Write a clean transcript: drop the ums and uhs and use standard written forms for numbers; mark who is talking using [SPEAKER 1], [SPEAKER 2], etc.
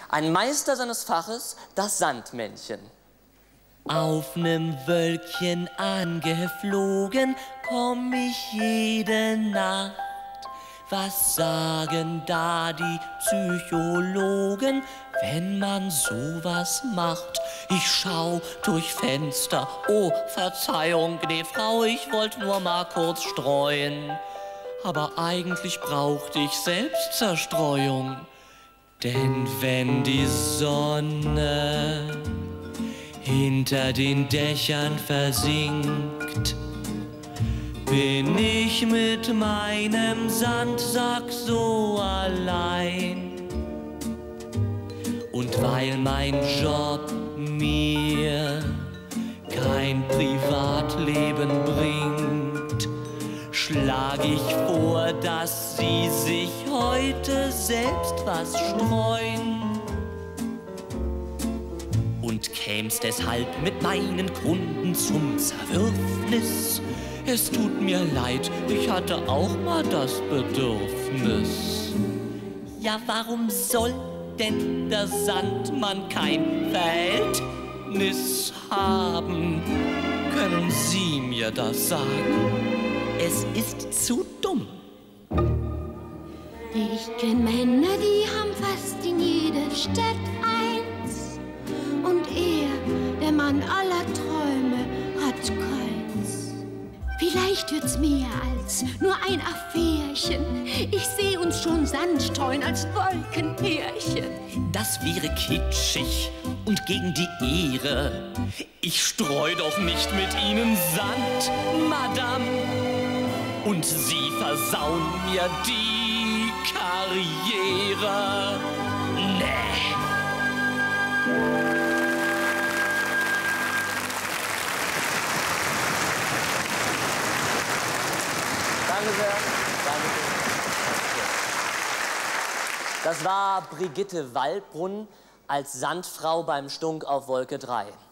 [SPEAKER 1] Ein Meister seines Faches, das Sandmännchen.
[SPEAKER 2] Auf nem Wölkchen angeflogen, komm ich jede Nacht. Was sagen da die Psychologen, wenn man sowas macht? Ich schau durch Fenster, oh Verzeihung, gnä Frau, ich wollt nur mal kurz streuen. Aber eigentlich brauchte ich Selbstzerstreuung. Denn wenn die Sonne hinter den Dächern versinkt, bin ich mit meinem Sandsack so allein. Und weil mein Job mir kein Privatleben bringt, schlag ich vor, dass Sie sich heute selbst was streuen. Und käm's deshalb mit meinen Kunden zum Zerwürfnis, es tut mir leid, ich hatte auch mal das Bedürfnis. Ja, warum soll denn der Sandmann kein Verhältnis haben? Können Sie mir das sagen? Es ist zu dumm.
[SPEAKER 3] Ich kenn Männer, die haben fast in jeder Stadt eins. Und er, der Mann aller Träume, hat keins. Vielleicht wird's mehr als nur ein Affärchen. Ich seh uns schon Sand streuen als Wolkenpärchen.
[SPEAKER 2] Das wäre kitschig und gegen die Ehre. Ich streu doch nicht mit Ihnen Sand, Madame. Und Sie versauen mir die Karriere. Nee.
[SPEAKER 1] Danke sehr. Danke sehr. Das war Brigitte Waldbrunn als Sandfrau beim Stunk auf Wolke 3.